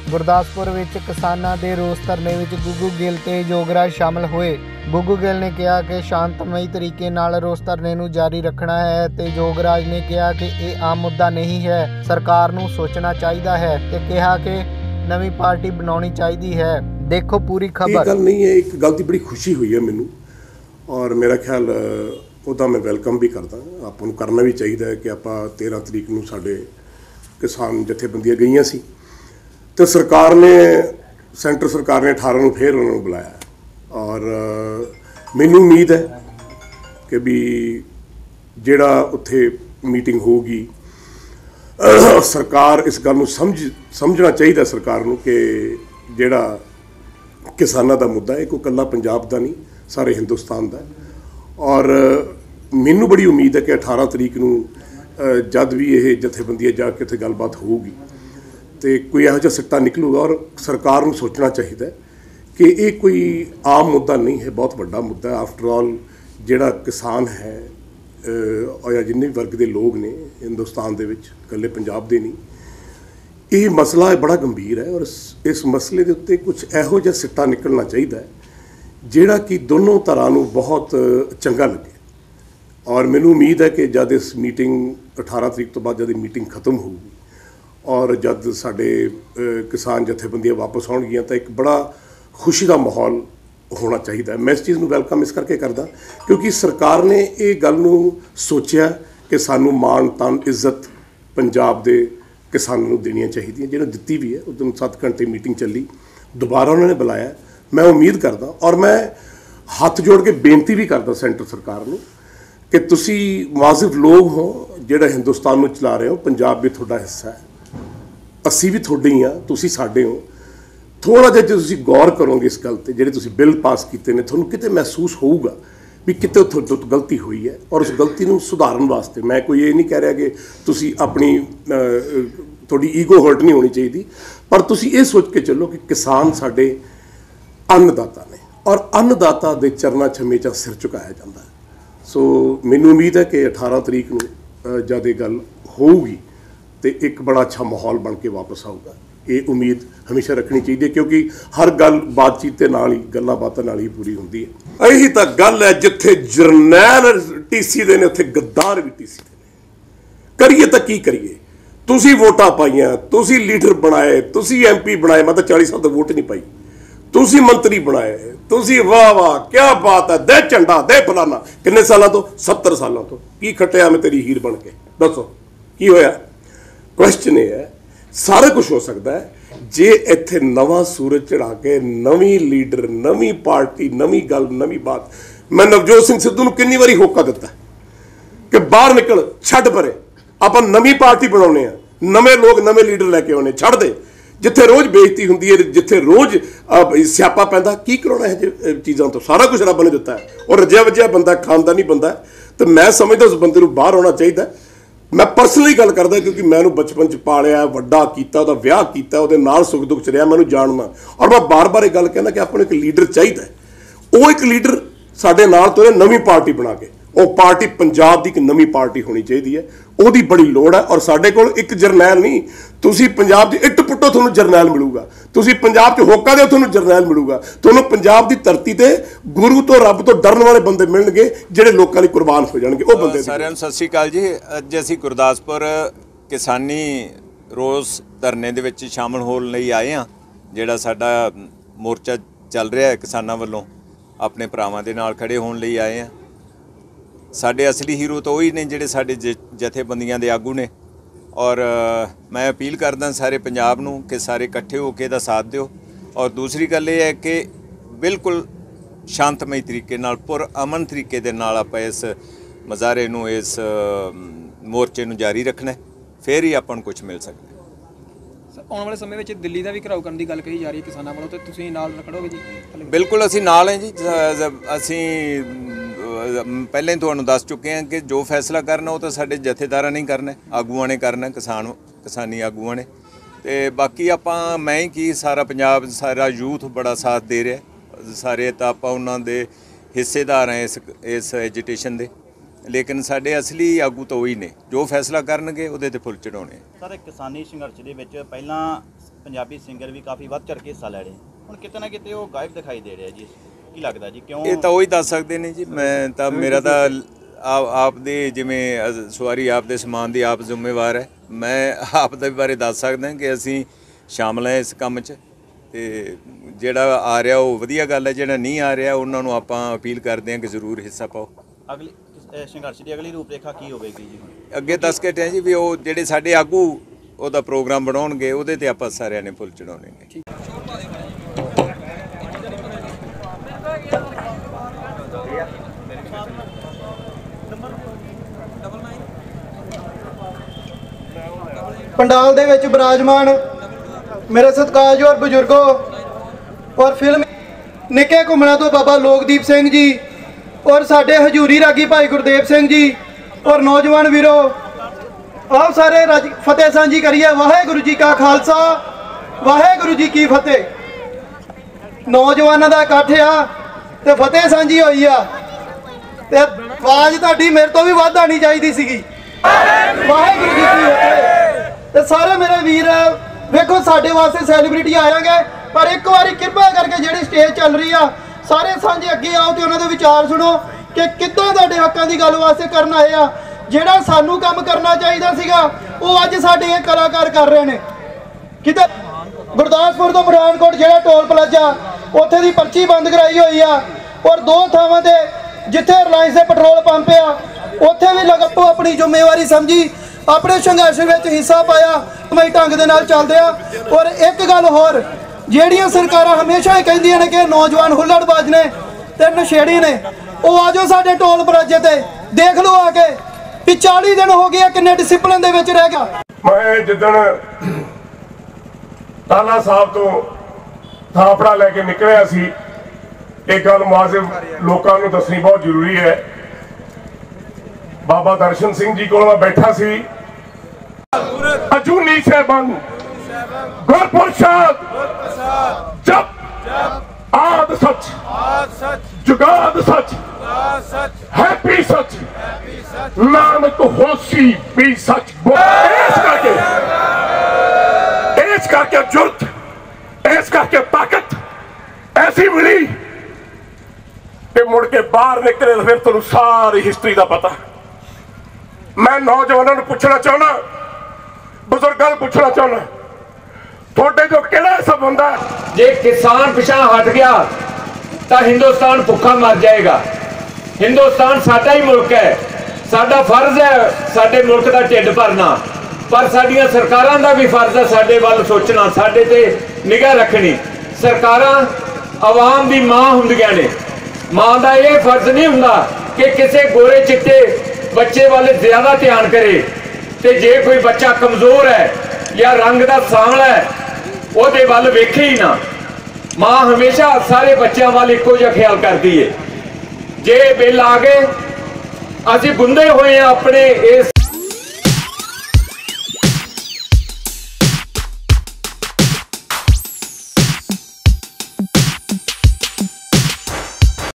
ਗੁਰਦਾਸਪੁਰ ਵਿੱਚ ਕਿਸਾਨਾਂ ਦੇ ਰੋਸ ਧਰਨੇ ਵਿੱਚ ਗੁੱਗੂ ਗਿੱਲ ਤੇ ਯੋਗਰਾਜ ਸ਼ਾਮਲ ਹੋਏ। ਗੁੱਗੂ ਗਿੱਲ ਨੇ ਕਿਹਾ ਕਿ ਸ਼ਾਂਤਮਈ ਤਰੀਕੇ ਨਾਲ ਰੋਸ ਧਰਨੇ ਨੂੰ ਜਾਰੀ ਰੱਖਣਾ ਹੈ ਤੇ ਯੋਗਰਾਜ ਨੇ ਕਿਹਾ ਕਿ ਇਹ ਆਮ ਮੁੱਦਾ ਨਹੀਂ ਹੈ, ਸਰਕਾਰ ਨੂੰ ਸੋਚਣਾ ਚਾਹੀਦਾ ਹੈ ਤੇ ਕਿਹਾ ਕਿ ਨਵੀਂ ਪਾਰਟੀ ਬਣਾਉਣੀ ਚਾਹੀਦੀ है। देखो पूरी खबर। गल नहीं है, एक गल की बड़ी खुशी हुई है मैनू और मेरा ख्याल ਉਹਦਾ मैं वेलकम भी करदा। ਆਪਾਂ ਨੂੰ करना भी चाहिए कि आप 13 तरीक ਨੂੰ ਸਾਡੇ किसान जथेबंदियां गईयां सी तो सरकार ने सेंटर सरकार ने 18 ਨੂੰ फिर उन्होंने बुलाया और मैनू उम्मीद है कि भी ਜਿਹੜਾ ਉੱਥੇ मीटिंग होगी सरकार इस गल समझना चाहिए सरकार ਨੂੰ कि ਜਿਹੜਾ किसानों का मुद्दा है कोई कल्ला पंजाब का नहीं, सारे हिंदुस्तान का। और मैनू बड़ी उम्मीद है कि 18 तरीक ਨੂੰ जद भी ये जथेबंदियां जाके उत्थे गलबात होगी तो कोई यहो जिहा सिट्टा निकलूगा और सरकार ਨੂੰ सोचना चाहिए कि ये कोई आम मुद्दा नहीं है, बहुत बड़ा मुद्दा है। आफ्टर ऑल जिहड़ा किसान है और जिन्ने भी वर्ग के लोग ने हिंदुस्तान दे विच कल्ले पंजाब दे नहीं, ये मसला बड़ा गंभीर है और इस मसले के उत्ते कुछ इहो जिहा सिट्टा निकलना चाहिए जिहड़ा कि दोनों धरां नूं बहुत चंगा लगे। और मैनू उम्मीद है कि जब इस मीटिंग 18 तरीक तो बाद जब मीटिंग खत्म होगी और जब साडे किसान जथेबंदियां वापस आउणगियां तो एक बड़ा खुशी का माहौल होना चाहिए। मैं इस चीज़ में वेलकम इस करके करदा क्योंकि सरकार ने ये गल नूं सोचिया कि सानू मान तान इज्जत पंजाब दे किसानों को देनियां चाहिए, जिन्होंने दिती भी है। उस दिन 7 घंटे मीटिंग चली, दोबारा उन्होंने बुलाया। मैं उम्मीद करदा और मैं हथ जोड़ के बेनती भी करदा सेंटर सरकार नूं कि तुसी मुआजिब लोग हो जिहड़ा हिंदुस्तान नूं चला रहे हो, पंजाब भी तुहाडा हिस्सा है, असी भी तुहाडे ही हाँ, तुसी साडे हो। थोड़ा जिहा जे तुसी गौर करोगे इस गल ते जिहड़े तुसी बिल पास कीते ने, तुहानूं किते महसूस होऊगा भी किते उत्थों गलती हुई है और उस गलती नूं सुधारन वास्ते मैं कोई ये नहीं कह रहा कि तुसी अपनी थोड़ी ईगो हर्ट नहीं होनी चाहिए, पर तुसी ये सोच के चलो कि किसान साडे अन्नदाता ने और अन्नदाता दे चरना हमेशा सिर झुकाया जाता है। सो मैनू उम्मीद है कि 18 तरीक नूं जद ये गल होगी तो एक बड़ा अच्छा माहौल बन के वापस आऊगा। ये उम्मीद हमेशा रखनी चाहिए क्योंकि हर गल बातचीत के नाल ही गल्लां बातां नाल ही पूरी होंदी है। यही तो गल है, जिथे जरनैल टीसी दे ने उत्थे गद्दार भी टीसी दे ने। करिए तो की करिए, तुसी वोटां पाईयां, तुसी लीडर बनाए, तुसी MP बनाए, मैं तो 40 साल तो वोट नहीं पाई, तुसी मंत्री बनाए, तुसी वाह वाह क्या बात है, दे झंडा दे फलाना। किन्ने सालों तो 70 सालों तो की खटिया मैं तेरी हीर बन के, दसो की होया। क्वेश्चन ये है, सारा कुछ हो सकता है जे इत्थे नवा सूरज चढ़ा के नवी लीडर, नवी पार्टी, नवी गल, नवी बात। मैं नवजोत सिंह सिद्धू नूं कितनी बारी होका दिता कि बाहर निकल, छड्ड परे, आपां नवी पार्टी बनाउने आ, नवे लोग नवे लीडर लैके आने, छड्ड दे। जिथे रोज़ बेइज्जती हुंदी है, जिथे रोज़ स्यापा पैंदा, की कराउणा है चीज़ों तो। सारा कुछ रब ने दिता है और रजिया वजिया बंदा, खानदानी बंदा, तो मैं समझदा उस बंदे नूं बाहर आउणा चाहिए। मैं पर्सनली गल करदा क्योंकि मैं बचपन च पालिया, वड्डा कीता, उहदा विआह कीता, उहदे नाल सुख दुख च रहा, मैं जानना। और मैं बार बार ये गल कहना कि आपने एक लीडर चाहिए, वो एक लीडर साडे नाल तुरे नवी पार्टी बना के, वो पार्टी पंजाब की एक नवी पार्टी होनी चाहिए है, ਉਹਦੀ बड़ी लोड़ है। और साडे कोल एक जरनैल नहीं, तुसी पंजाब दी इट पुट्टो तुहानूं जरनैल मिलूगा, तुसी पंजाब च होका दे तुहानूं जरनैल मिलूगा, तुहानूं पंजाब दी धरती ते गुरु तो रब तो डरन वाले बंदे मिलणगे जिहड़े लोकां लई कुर्बान हो जाणगे। वो बंदे सारिआं नूं सत श्री अकाल जी। अज असीं गुरदासपुर किसानी रोस धरने दे विच शामिल होण लई आए हां। जिहड़ा साडा मोर्चा चल रिहा है किसानां वल्लों, अपने भरावां दे नाल खड़े होण लई आए हां। साडे असली हीरो तो वही ने जिहड़े साडे जथेबंदियां दे आगू ने। और मैं अपील करदा सारे पंजाब नूं कि सारे इकट्ठे होकर इहदा साथ दिओ। और दूसरी गल ये है कि बिल्कुल शांतमई तरीके नाल, पुर अमन तरीके दे नाल आपां इस मुजाहरे नूं, इस मोर्चे नूं जारी रखना, फिर ही आपां नूं कुछ मिल सकदा। आने वाले समय में दिल्ली का भी घिराव करने की गल कही जा रही है किसानों वालों, तो तुसीं नाल खड़ोगे जी? बिल्कुल असीं नाल हैं जी। असीं पहले ही तुहानूं दस चुके हैं कि जो फैसला करना वो तो साडे जथेदारां ने करना, आगूआं ने करना, किसानी आगूआं ने। ते बाकी आपां मैं ही की, सारा पंजाब, सारा यूथ बड़ा साथ दे रहा, सारे तो आपां उन्हां दे हिस्सेदार हैं इस एजिटेशन दे। लेकिन साडे असली आगू तो वही ने, जो फैसला करनगे उहदे ते फुल चढ़ाउणे। सर किसानी संघर्ष दे विच पहलां ਪੰਜਾਬੀ ਸਿੰਗਰ ਵੀ ਕਾਫੀ ਵੱਧ ਚੜ ਕੇ ਹਿੱਸਾ ਲੈ ਰਹੇ ਹੁਣ ਕਿਤੇ ਨਾ ਕਿਤੇ ਉਹ ਗਾਇਬ ਦਿਖਾਈ ਦੇ ਰਿਹਾ ਜੀ ਕੀ ਲੱਗਦਾ ਜੀ ਕਿਉਂ ਇਹ ਤਾਂ ਉਹੀ ਦੱਸ ਸਕਦੇ ਨੇ ਜੀ ਮੈਂ ਤਾਂ ਮੇਰਾ ਤਾਂ ਆਪ ਦੇ ਜਿਵੇਂ ਸਵਾਰੀ ਆਪ ਦੇ ਸਮਾਨ ਦੀ ਆਪ ਜ਼ਿੰਮੇਵਾਰ ਹੈ ਮੈਂ ਆਪ ਦੇ ਬਾਰੇ ਦੱਸ ਸਕਦਾ ਕਿ ਅਸੀਂ ਸ਼ਾਮਲ ਹੈ ਇਸ ਕੰਮ 'ਚ ਤੇ ਜਿਹੜਾ ਆ ਰਿਹਾ ਉਹ ਵਧੀਆ ਗੱਲ ਹੈ ਜਿਹੜਾ ਨਹੀਂ ਆ ਰਿਹਾ ਉਹਨਾਂ ਨੂੰ ਆਪਾਂ ਅਪੀਲ ਕਰਦੇ ਹਾਂ ਕਿ ਜ਼ਰੂਰ ਹਿੱਸਾ ਪਾਓ ਅਗਲੀ ਸੰਘਰਸ਼ ਦੀ ਅਗਲੀ ਰੂਪਰੇਖਾ ਕੀ ਹੋਵੇਗੀ ਜੀ ਹੁਣ ਅੱਗੇ ਦੱਸ ਕੇ ਟਿਆ ਜੀ ਵੀ ਉਹ ਜਿਹੜੇ ਸਾਡੇ ਆਗੂ ਉਹਦਾ ਪ੍ਰੋਗਰਾਮ ਬਣਾਉਣਗੇ ਉਹਦੇ ਤੇ ਆਪਾਂ ਸਾਰਿਆਂ ਨੇ ਫੁੱਲ ਚੜਾਉਣੇ ਨੇ पंडाल दे विच विराजमान मेरे सत्कारयोग बजुर्गो और फिल्म निके घुमना तो बाबा लोकदीप सिंह जी और साडे हजूरी रागी भाई गुरदेव सिंह जी और नौजवान वीरो आप सारे फतेह सांझी करिए। वाहेगुरु जी का खालसा वाहेगुरु जी की फतेह। नौजवानों का इकट्ठ आ ते फतेह सांझी होई आ ते आवाज तुहाडी मेरे तो भी वध आनी चाहिदी सीगी। वाहेगुरु जी की फतेह। ते सारे मेरे वीर वेखो साडे वास्ते सैलीब्रिटी आएंगे पर एक बारी कृपा करके जिहड़ी स्टेज चल रही आ सारे सांझे अगे आओ ते उन्हां दे विचार सुनो कि किद्दां तुहाडे हक्कां दी गल वास्ते करन आए आ। जिहड़ा सानू काम करना चाहिदा सीगा ओह अज साडे इह कलाकार कर रहे ने। किते गुरदासपुर तो पठानकोट जिहड़ा टोल प्लाजा उत्थे दी पर्ची बंद कराई होई आ और दो थावां ते जिथे रिलायंस दे पेट्रोल पंप आ उत्थे भी लगप्पो अपनी जिम्मेवारी समझी अपने संघर्ष में हिस्सा पाया कमाई ढंग दे नाल चलदे आ। और एक गल होर जिहड़ियां सरकारां हमेशा ही कहिंदियां ने कि नौजवान हुल्लड़बाज ने ते नशेड़ी ने वो आ जाओ साडे टोल प्लाजे ते देख लो आके कि 40 दिन हो गए किन्ने डिसिपलिन दे विच रह गया। मैं जिदन टाला साहब तो थापड़ा लैके निकलिया सी एक गल मुआजिब लोकां नूं दसनी बहुत जरूरी है। बाबा दर्शन सिंह जी को बैठा सी अजूनी साहबान गुरप्रसाद जप आद सच जुगाद सच हैप्पी सच नानक होसी भी सच। इस करके जुर्त इस करके ताकत ऐसी मिली कि मुड़ के बाहर निकले तो फिर तुहानूं सारी हिस्ट्री का पता। मैं नौजवानों को पूछना चाहना बुजुर्गों को पूछना चाहना थोड़े जो किहड़ा सब हुंदा जे किसान पिछा हट गया तो हिंदुस्तान भुखा मर जाएगा। हिंदुस्तान साडा ही मुल्क है साडा फर्ज है साडे मुल्क का ढिड भरना पर साडियां सरकारां दा भी फर्ज है साडे वल सोचना साडे ते निगाह रखनी। सरकारां आवाम दी मां हुंदियां ने मां दा ये फर्ज नहीं हुंदा कि किसी गोरे चिट्टे बच्चे वाले ज्यादा ध्यान करे ते जे कोई बच्चा कमजोर है या रंग का सांवला है ਉਹਦੇ ਵੱਲ ਵੇਖੇ ही ना। मां हमेशा सारे बच्चों वाल इको जिहा ख्याल करती है। जे बिल आ गए असीं गुंदे हुए अपने इस